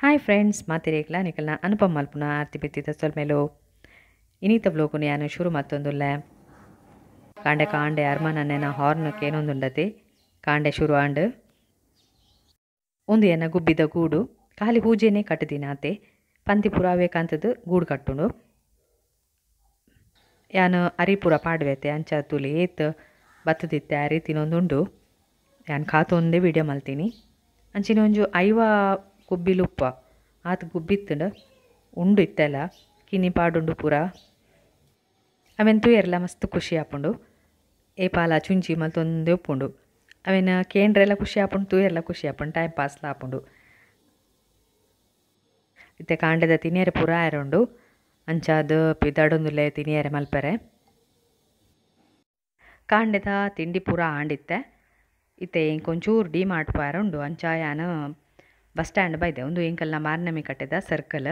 Hi friends ಮಾತಿರೇಕ್ಲ ನಿಕಲ್ನ ಅನುಪಮ ಮಲ್ಪುನ ಆರ್ತಿ ಬಿತ್ತಿದ ಸೊಲ್ಮೇಲು ಇನೀತ ಬ್ಲೋಗುನಿ ಯಾನು ಶುರು ಮತ್ತೊಂದುಲ್ಲೆ ಕಾಂಡೆ ಕಾಂಡೆ ಅರ್ಮನನ್ನೆನ ಹಾರ್ನಕ್ಕೆ ಏನೊಂದುಂಡತಿ ಕಾಂಡೆ ಶುರು ಆಂಡ್ ಒಂದು ಏನ ಗುಬ್ಬಿದ ಗೂಡು ಖಾಲಿ ಪೂಜೆನೇ ಕಟ್ಟದಿನಾತೆ ಪಂತಿ ಪುರಾವೆ ಕಾಂತದ್ದು ಗೂಡು ಕಟ್ಟುಂಡು ಯಾನು ಅರಿಪುರ ಪಾಡ್ವೇತೆ ಅಂಚ ತುಲಿ ಏತ್ ಬತ್ತದಿತ್ತೆ ಆ ರೀತಿನೊಂದುಂಡು ಯಾನು ಖಾತೊಂದೇ ವಿಡಿಯೋ ಮಲ್ತೀನಿ ಅಂಚಿನ ಒಂಜು ಐವ ಗುಬ್ಬಿಲುಪ್ಪ ಆತ ಗುಬ್ಬಿತ್ತಂಡು ಉಂಡು ಇತ್ತೆಲ್ಲ ಕಿನಿ ಪಾಡುಂಡು ಪೂರ ಅವೆಂತೂ ಎರಲ ಮಸ್ತ್ ಖುಷಿ ಆಪುಂಡು ಏ ಪಾಲ ಚುಂಚಿ ಮಲ್ತೊಂದೇ ಉಪ್ಪುಂಡು ಅವೆನ ಕೇಂದ್ರೆಲ್ಲ ಖುಷಿ ಆಪುಂಡು ತೂಯೆಲ್ಲ ಖುಷಿ ಆಪುಂಡು ಟೈಮ್ ಪಾಸ್ಲ ಆಪುಂಡು ಇತ್ತೆ ಕಾಂಡೆದ ತಿನಿಯರೆ ಪೂರ ಆಯರುಂಡು ಅಂಚಾದ ಪಿದಾಡೊಂದುಲ್ಲೆ ತಿನಿಯರೆ ಮಲ್ಪೆರೆ ಕಾಂಡೆದ ತಿಂಡಿ ಪೂರ ಆಂಡಿತ್ತೆ ಇತ್ತೆ ಇಂಕೊಂಚೂರು ಡಿಮಾರ್ಟ್ ಪಾರುಂಡು ಅಂಚ ಯಾನು ಬಸ್ ಸ್ಟ್ಯಾಂಡ್ ಬೈದೆ ಒಂದು ಎಂಕಲ್ನ ಮಾರ್ನಮಿ ಕಟ್ಟೆದ ಸರ್ಕಲ್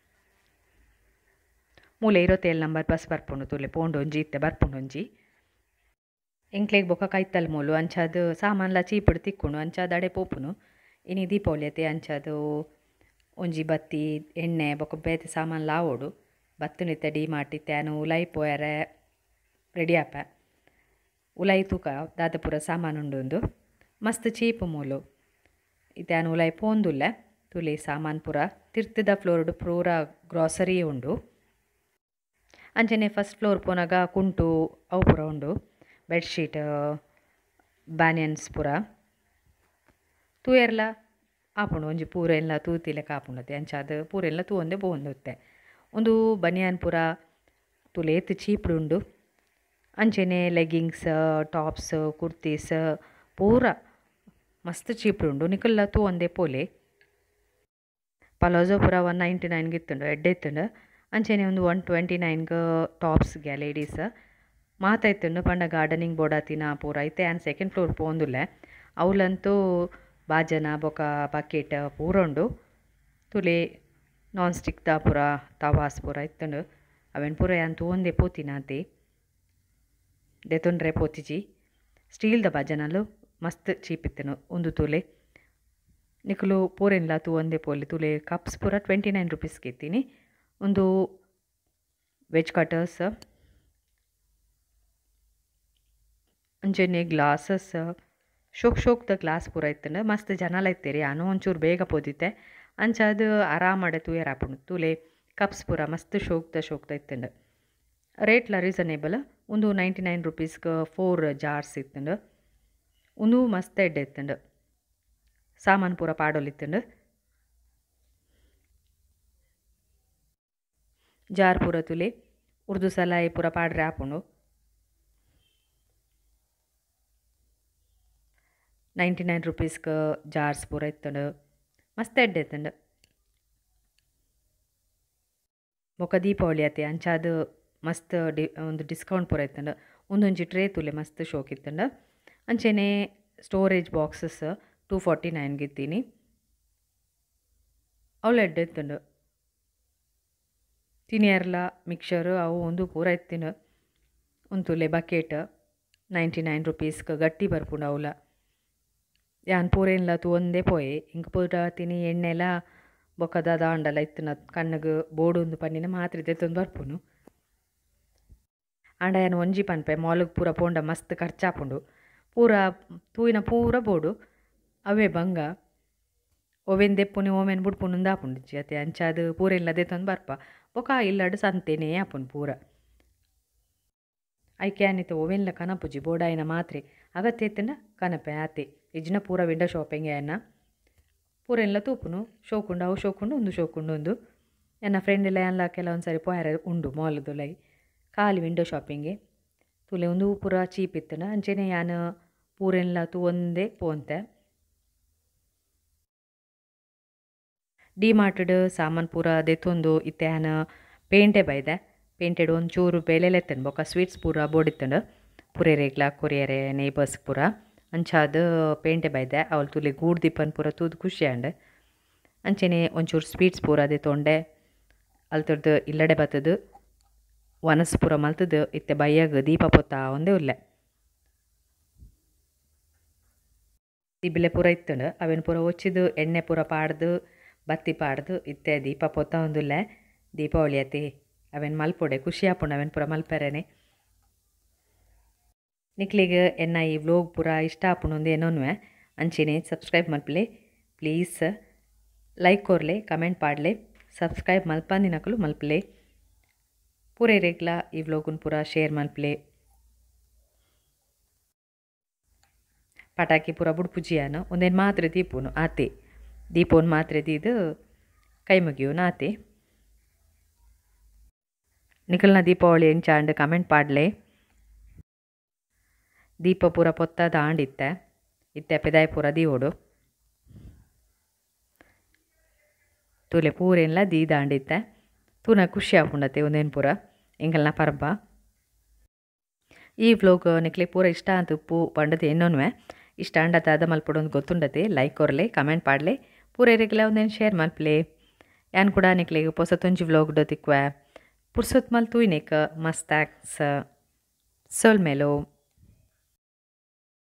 ಮೂಲೆ 27 ನಂಬರ್ ಬಸ್ ಬರ್ಪುಂಡು ತುಲೆ ಪೋಂಡು ಒಂಜಿ ಇತ್ತೆ ಬರ್ಪುಂಡು ಒಂಜಿ ಎಂಕ್ಲೆಗ್ ಬೊಕ ಕೈತಲ್ ಮೂಲು ಅಂಚಾದು ಸಾಮಾನ್ಲ ಚೀಪುಡು ತಿಕ್ಕುಂಡು ಅಂಚಾದ ಅಡೆ ಪೋಪುನು ಇನಿ ದೀಪಾವಳಿ ಅತೆ ಅಂಚಾದು ಒಂಜಿ ಬತ್ತಿ ಎಣ್ಣೆ ಬೊಕ ಬೇತೆ ಸಾಮಾನ್ಲ ಆವೋಡು ಬತ್ತುನಿತ್ತೆ ಡಿಮಾರ್ಟ್ ಇತ್ತೆ ಅನು ಉಲೈ ಪೋಯರೆ ರೆಡಿ ಆಪ ಉಲೈ ತೂಕ ದಾದ ಪೂರ ಸಾಮಾನುಂಡು ಮಸ್ತ್ ಚೀಪು ಮೂಲು ಇತ್ತೆ ಅನು ಉಲೈ ಪೋಂದುಲ್ಲೆ ತುಲಿ ಸಾಮಾನು ಪೂರ ತಿರ್ತದ ಫ್ಲೋರ್ಡು ಪೂರ ಗ್ರಾಸರಿ ಉಂಡು ಅಂಚನೆ ಫಸ್ಟ್ ಫ್ಲೋರ್ ಪೋನಾಗ ಕುಂಟು ಅವು ಪೂರ ಉಂಡು ಬೆಡ್ಶೀಟ್ ಬ್ಯಾನಿಯನ್ಸ್ ಪೂರ ತೂಯೆರ್ಲ ಆಪುಂಡು ಒಂಜಿ ಪೂರ ಎಲ್ಲ ತೂತಿಲೆಕ ಆಪುಂಡತೆ ಅಂಚಾದ ಪೂರ ಎಲ್ಲ ತೂವೊಂದೆ ಬೋಂದುತ್ತೆ ಒಂದು ಬನಿಯನ್ ಪೂರ ತುಲೇತ್ ಚೀಪ್ಡು ಉಂಡು ಅಂಚನೆ ಲೆಗ್ಗಿಂಗ್ಸ್ ಟಾಪ್ಸ್ ಕುರ್ತೀಸ್ ಪೂರ ಮಸ್ತ್ ಚೀಪ್ಡು ಉಂಡು ನಿಕಲ್ಲ ತೂವೊಂದೆ ಪೋಲೆ ಪಲಾಜೋ ಪೂರ 199 ಇತ್ತುಂಡು ಎಡ್ಡೆ ಇತ್ತುಂಡು ಅಂಚನೆ ಒಂದು 129 ಟಾಪ್ಸ್ಗೆ ಲೇಡೀಸ್ ಮಾತ ಇತ್ತುಂಡು ಪಂಡ ಗಾರ್ಡನಿಂಗ್ ಬೋಡಾತಿನ ಪೂರ ಐತೆ ಆ್ಯಂಡ್ ಸೆಕೆಂಡ್ ಫ್ಲೋರ್ ಪೋಂದುಲ್ಲೆ ಅವಲಂತೂ ಬಾಜನ ಬೊಕ ಬಕೆಟ್ ಪೂರ ಉಂಡು ತುಲೆ ನಾನ್ ಸ್ಟಿಕ್ದ ಪೂರ ತವಾಸ್ ಪೂರ ಇತ್ತುಂಡು ಅವೆನ್ ಪೂರ ಯಾನ್ ತೂವೊಂದೆ ಪೋತಿನಾತಿ ದೆತೊಂಡ್ರೆ ಪೋತಿಜಿ ಸ್ಟೀಲ್ದ ಬಾಜನಲು ಮಸ್ತ್ ಚೀಪ್ ಇತ್ತನು ಒಂದು ತುಲೆ ನಿಕಲು ಪೂರೆನ್ಲ ತೂವೊಂದೆ ಪೋಲಿ ತುಲೆ ಕಪ್ಸ್ ಪೂರ 29 ರೂಪೀಸ್ಗೆ ಇತ್ತೀನಿ ಒಂದು ವೆಜ್ ಕಟರ್ಸ್ ಅಂಚನೆ ಗ್ಲಾಸಸ್ ಶೋಕ್ದ ಗ್ಲಾಸ್ ಪೂರ ಇತ್ತಂಡು ಮಸ್ತ್ ಜನಲ ಇತ್ತೀರಿ ನಾನು ಒಂಚೂರು ಬೇಗ ಪೋದಿತ್ತೆ ಅಂಚಾದ ಆರಾಮಡೆ ತೂಯರ್ ಹಾಪುಂಡು ತುಲೆ ಕಪ್ಸ್ ಪೂರ ಮಸ್ತ್ ಶೋಕ್ದ ಇತ್ತಂಡು ರೇಟ್ಲ ರೀಸನೇಬಲ್ ಒಂದು 99 ರೂಪೀಸ್ಗೆ 4 ಜಾರ್ಸ್ ಇತ್ತಂಡು ಒಂದು ಮಸ್ತ್ ಎಡ್ಡೆ ಇತ್ತಂಡು ಸಾಮಾನು ಪೂರ ಪಾಡೋಲಿತ್ತಂಡು ಜಾರ್ ಪೂರ ತುಲೆ ಉರ್ದು ಸಲಾಯಿ ಪೂರ ಪಾಡ್ರೆ ಆಪುಂಡು 99 ರೂಪೀಸ್ಗೆ ಜಾರ್ಸ್ ಪೂರ ಇತ್ತಂಡು ಮಸ್ತ್ ಎಡ್ಡೆ ಇತ್ತಂಡು ಬೊಕ ದೀಪಾವಳಿ ಅತೆ ಅಂಚಾದ ಮಸ್ತ್ ಒಂದು ಡಿಸ್ಕೌಂಟ್ ಪೂರ ಇತ್ತಂಡು ಒಂದೊಂಜಿ ಟ್ರೇ ತುಲೆ ಮಸ್ತ್ ಶೋಕ್ ಇತ್ತಂಡು ಅಂಚನೆ ಸ್ಟೋರೇಜ್ ಬಾಕ್ಸಸ್ 249 ಇತ್ತೀನಿ ಅವಳು ಎಡ್ಡೆ ಇತ್ತಂಡು ತಿನಿಯರ್ಲ ಮಿಕ್ಸರು ಅವು ಒಂದು ಪೂರ ಇತ್ತಿನ ಒಂದು ತುಲೆ ಬಕೆಟ್ 99 ರೂಪೀಸ್ಗೆ ಗಟ್ಟಿ ಬರ್ಪುಂಡು ಅವಲ ಯಾನ್ ಪೂರೆನ್ಲ ತೂವೊಂದೇ ಪೋಯೆ ಇಂಕ ಪೂರ ತಿನಿ ಎಣ್ಣೆಲ ಬೊಕದ ದಾಂಡಲ ಇತ್ತಿನ ಕಣ್ಣಗೆ ಬೋಡೊಂದು ಪನ್ನಿನ ಮಾತ್ರ ದೆತ್ತೊಂದು ಬರ್ಪುನು ಆಂಡ ಯಾನು ಒಂಜಿ ಪನ್ಪೆ ಮಾಲ್ಗೆ ಪೂರ ಪೋಂಡ ಮಸ್ತ್ ಖರ್ಚಾಪುಂಡು ಪೂರ ತೂಯಿನ ಪೂರ ಬೋಡು ಅವೇ ಬಂಗ ಓವೆನ್ ದೆಪ್ಪುನಿ ಓಮೆನ್ ಬುಡ್ಪುನು ಆಪುಂಡು ಅತೆ ಅಂಚಾದ ಪೂರೆನ್ಲ ದೆತ್ತೊಂದು ಬರ್ಪ ಬೊಕ ಇಲ್ಲಡು ಸಂತೆನೇ ಆಪುಂಡು ಪೂರ ಐಕೆ ಆನಿತ ಓವೆನ್ಲ ಕನಪುಜಿ ಬೋಡಾಯಿನ ಮಾತ್ರೆ ಅಗತ್ಯ ಇತ್ತಂಡ ಕನಪೆ ಆತೆ ಇಜ್ನ ಪೂರ ವಿಂಡೋ ಶಾಪಿಂಗ್ ಏನ ಪೂರೆನ್ಲ ತೂಪುನು ಶೋಕುಂಡು ಅವು ಶೋಕುಂಡು ಒಂದು ನನ್ನ ಫ್ರೆಂಡ್ ಎಲ್ಲ ಎಲ್ಲ ಕೆಲವೊಂದು ಸರಿ ಪೋಯರ ಉಂಡು ಮಾಲ್ದುಲೈ ಖಾಲಿ ವಿಂಡೋ ಶಾಪಿಂಗೆ ತುಲೆ ಒಂದು ಪೂರ ಚೀಪ್ ಇತ್ತನ ಅಂಚೆನೆ ಯಾನು ಪೂರೆನ್ಲ ತೂವೊಂದೇ ಪೋಂತೆ ಡಿಮಾರ್ಟ್ಡ್ ಸಾಮಾನು ಪೂರ ದೆತ್ತೊಂದು ಇತ್ತೆ ಯಾನು ಪೇಂಟೆ ಬೈದೆ ಪೇಂಟೆಡ್ ಒಂಚೂರು ಬೆಲೆಲೆತ್ತನು ಬೊಕ ಸ್ವೀಟ್ಸ್ ಪೂರ ಬೋಡಿತ್ತಂಡು ಪುರೇರೆಗ್ಲ ಕೊರಿಯರೆ ನೇಬರ್ಸ್ ಪೂರ ಅಂಚಾದ ಪೇಂಟೆ ಬೈದೆ ಅವಳು ತುಲೆ ಗೂಡ್ ದೀಪನ್ ಪೂರ ತೂದು ಖುಷಿ ಆಂಡ್ ಅಂಚೆನೆ ಒಂಚೂರು ಸ್ವೀಟ್ಸ್ ಪೂರ ದೆತ್ತೊಂಡೆ ಅಲ್ತರ್ದು ಇಲ್ಲಡೆ ಬತ್ತದು ವನಸ್ ಪೂರ ಮಲ್ತದು ಇತ್ತೆ ಬಯ್ಯಾಗ ದೀಪ ಪೊತ್ತ ಒಂದೇ ಉಲ್ಲೆ ದಿಬಿಲೆ ಪೂರ ಇತ್ತಂಡು ಅವೆನ್ ಪೂರ ಒಚ್ಚಿದು ಎಣ್ಣೆ ಪೂರ ಪಾಡ್ದು ಬತ್ತಿ ಪಾಡ್ದು ಇತ್ತೆ ದೀಪ ಪೊತ್ತ ಒಂದುಲ್ಲೆ ದೀಪಾವಳಿ ಅತಿ ಅವೇನು ಮಲ್ಪೊಡೆ ಖುಷಿ ಆಪುಂಡು ಅವೇನು ಪೂರ ಮಲ್ಪೆರೇನೆ. ನಿಕ್ಲಿಗೆ ಎನ್ನ ಈ ವ್ಲೋಗ್ ಪೂರ ಇಷ್ಟ ಆಪುಂಡು ಏನೋನ್ವೆ ಅಂಚಿನೇ ಸಬ್ಸ್ಕ್ರೈಬ್ ಮಲ್ಪಲೆ ಪ್ಲೀಸ್. ಲೈಕ್ ಕೊರ್ಲೆ ಕಮೆಂಟ್ ಪಾಡ್ಲೆ ಸಬ್ಸ್ಕ್ರೈಬ್ ಮಲ್ಪಂದಿನಕಲು ಮಲ್ಪಲೆ ಪೂರೇ ರೇಗ್ಲ ಈ ವ್ಲೋಗುನ್ ಪೂರ ಶೇರ್ ಮಲ್ಪಲೆ. ಪಟಾಕಿ ಪೂರ ಬುಡ್ಪುಜಿಯಾನು ಒಂದೇನು ಮಾತ್ರೆ ದೀಪುನು ಆತೆ ದೀಪೋನ್ ಮಾತ್ರೆ ದೀದು ಕೈ ಮುಗಿಯೋನು ಆತೆ. ನಿಖಲ್ನ ದೀಪಾವಳಿ ಎಂಚಾಂಡ್ ಕಮೆಂಟ್ ಪಾಡ್ಲೆ. ದೀಪ ಪೂರ ಪೊತ್ತ ದಾಂಡಿತ್ತೆ ಇತ್ತೆ ಪೆದಾಯ ಪೂರ ದೀವೋಡು ತೂಲೆ ಪೂರೆಲ್ಲ ದೀ ದಾಂಡಿತ್ತೆ ತೂನ ಖುಷಿ ಆಪುಂಡತೆ ಒಂದೇನು ಪೂರ ಎಂಕಲ್ನ ಪರ್ಬ. ಈ ವ್ಲೋಗ್ ನಿಕ್ಲೆ ಪೂರ ಇಷ್ಟ ಅಂತ ಉಪ್ಪು ಪಂಡತೆ ಏನೋನ್ವೆ ಇಷ್ಟ ಅಂಡತಾದ ಮಲ್ಪಡೊಂದು ಗೊತ್ತುಂಡತೆ ಲೈಕ್ ಕೊರ್ಲೆ ಕಮೆಂಟ್ ಪಾಡ್ಲೆ ಪೂರೇ ರೆಗ್ಲ ಒಂದೇನು ಶೇರ್ ಮಲ್ಪಲೆ. ಯಾನ್ ಕೂಡ ನಿಕ್ಲೆಗೆ ಪೊಸತೊಂಜಿ ವ್ಲೋಗ್ ತಿಕ್ವೆ ಪುರ್ಸೊತ್ ಮಲ್ತು ಇನೇಕ ಮಸ್ತಾಕ್ಸ್ ಸೋಲ್ ಮೇಲೋ.